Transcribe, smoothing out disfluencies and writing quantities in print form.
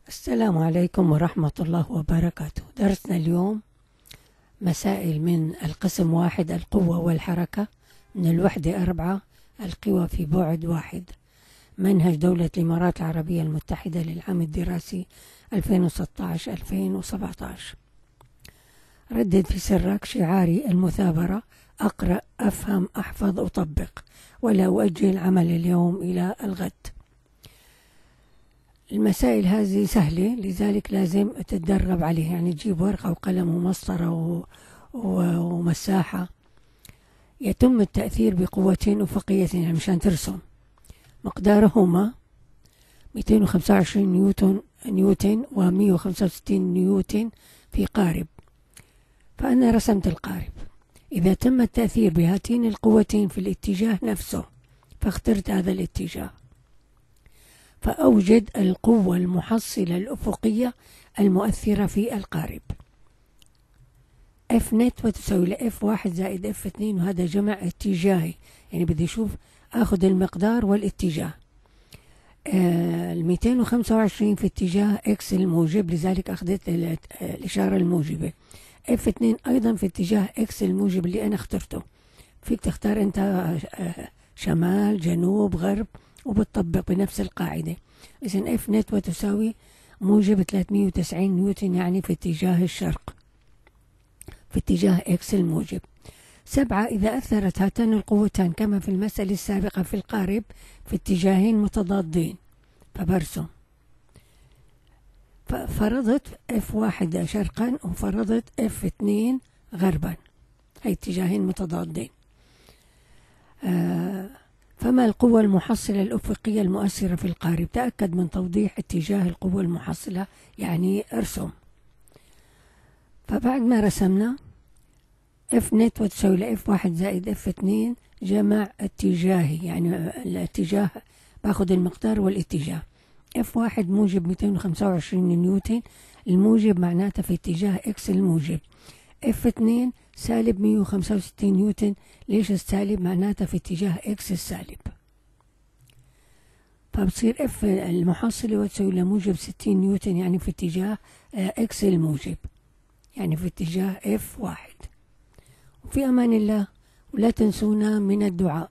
السلام عليكم ورحمة الله وبركاته. درسنا اليوم مسائل من القسم 1 القوة والحركة، من الوحدة 4 القوى في بعد 1، منهج دولة الإمارات العربية المتحدة للعام الدراسي 2016-2017. ردد في سرك شعاري المثابرة: أقرأ، أفهم، أحفظ، أطبق، ولا أؤجل عمل اليوم إلى الغد. المسائل هذه سهلة، لذلك لازم تتدرب عليها، يعني تجيب ورقة وقلم ومسطرة ومساحة. يتم التأثير بقوتين أفقيتين، يعني مشان ترسم. مقدارهما 225 نيوتن و165 نيوتن في قارب. فأنا رسمت القارب. إذا تم التأثير بهاتين القوتين في الاتجاه نفسه، فاخترت هذا الاتجاه، فأوجد القوة المحصلة الأفقية المؤثرة في القارب. F نت وتساوي ل F1 زائد F2، وهذا جمع اتجاهي، يعني بدي أشوف أخذ المقدار والاتجاه. 225 في اتجاه X الموجب، لذلك أخذت الإشارة الموجبة. F2 أيضا في اتجاه X الموجب اللي أنا اخترته. فيك تختار أنت شمال، جنوب، غرب، وبتطبق بنفس القاعدة. إذن F نت وتساوي موجب 390 نيوتن، يعني في اتجاه الشرق، في اتجاه X الموجب. 7. إذا أثرت هاتان القوتان كما في المسألة السابقة في القارب في اتجاهين متضادين، فبرسم. فرضت F1 شرقا وفرضت F2 غربا، هي اتجاهين متضادين. فما القوة المحصلة الأفقية المؤثرة في القارب؟ تأكد من توضيح اتجاه القوة المحصلة، يعني ارسم. فبعد ما رسمنا F نت وتساوي ل F1 زائد F2 جمع اتجاهي، يعني الاتجاه باخد المقدار والاتجاه. F1 موجب 225 نيوتن، الموجب معناته في اتجاه X الموجب. F2 سالب 165 نيوتن، ليش السالب؟ معناته في اتجاه X السالب. فبصير F المحصلة وتساوي لموجب 60 نيوتن، يعني في اتجاه X الموجب، يعني في اتجاه F1. وفي أمان الله، ولا تنسونا من الدعاء.